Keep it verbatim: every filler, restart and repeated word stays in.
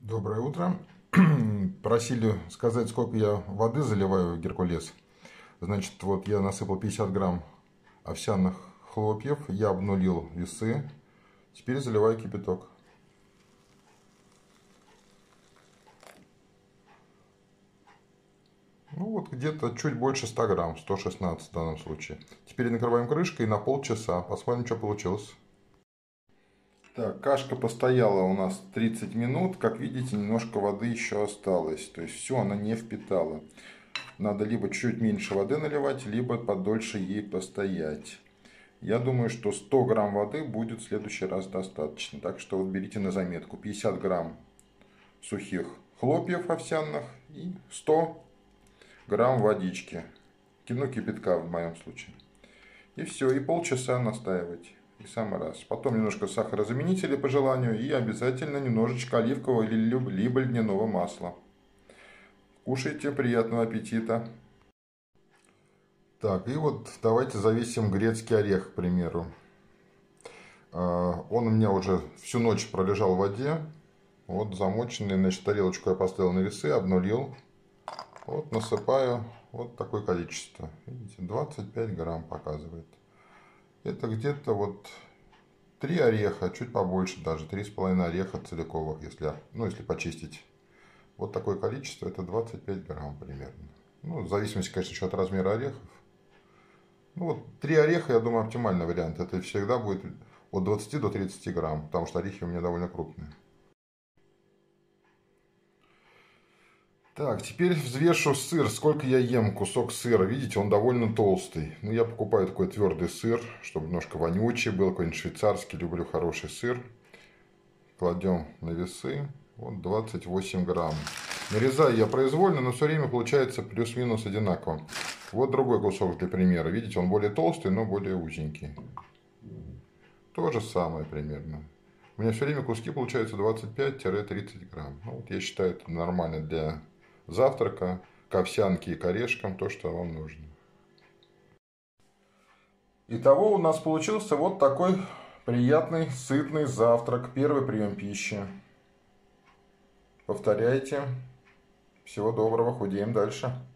Доброе утро. Просили сказать, сколько я воды заливаю в Геркулес. Значит, вот я насыпал пятьдесят грамм овсяных хлопьев, я обнулил весы. Теперь заливаю кипяток. Ну вот где-то чуть больше ста грамм, сто шестнадцать в данном случае. Теперь накрываем крышкой на полчаса. Посмотрим, что получилось. Так, кашка постояла у нас тридцать минут. Как видите, немножко воды еще осталось. То есть все она не впитала. Надо либо чуть меньше воды наливать, либо подольше ей постоять. Я думаю, что сто грамм воды будет в следующий раз достаточно. Так что вот берите на заметку. пятьдесят грамм сухих хлопьев овсяных и сто грамм водички. Ну, кипятка в моем случае. И все, и полчаса настаивать. И самый раз. Потом немножко сахарозаменителя по желанию. И обязательно немножечко оливкового либо льняного масла. Кушайте, приятного аппетита. Так, и вот давайте завесим грецкий орех, к примеру. Он у меня уже всю ночь пролежал в воде. Вот замоченный, значит, тарелочку я поставил на весы, обнулил. Вот насыпаю вот такое количество. Видите, двадцать пять грамм показывает. Это где-то вот три ореха, чуть побольше даже, три с половиной ореха целиковых, если, ну, если почистить. Вот такое количество, это двадцать пять грамм примерно. Ну, в зависимости, конечно, еще от размера орехов. Ну, вот три ореха, я думаю, оптимальный вариант. Это всегда будет от двадцати до тридцати грамм, потому что орехи у меня довольно крупные. Так, теперь взвешу сыр. Сколько я ем кусок сыра. Видите, он довольно толстый. Ну, я покупаю такой твердый сыр, чтобы немножко вонючий был, какой-нибудь швейцарский. Люблю хороший сыр. Кладем на весы. Вот двадцать восемь грамм. Нарезаю я произвольно, но все время получается плюс-минус одинаково. Вот другой кусок для примера. Видите, он более толстый, но более узенький. То же самое примерно. У меня все время куски получаются двадцать пять - тридцать грамм. Ну, вот я считаю, это нормально для завтрака, к овсянке и к орешкам, то, что вам нужно. Итого у нас получился вот такой приятный, сытный завтрак. Первый прием пищи. Повторяйте. Всего доброго, худеем дальше.